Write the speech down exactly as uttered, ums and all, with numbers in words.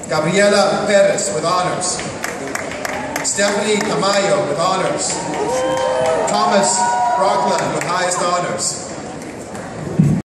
Gabriela Perez with honors. Stephanie Tamayo with honors. Thomas Brockland with highest honors.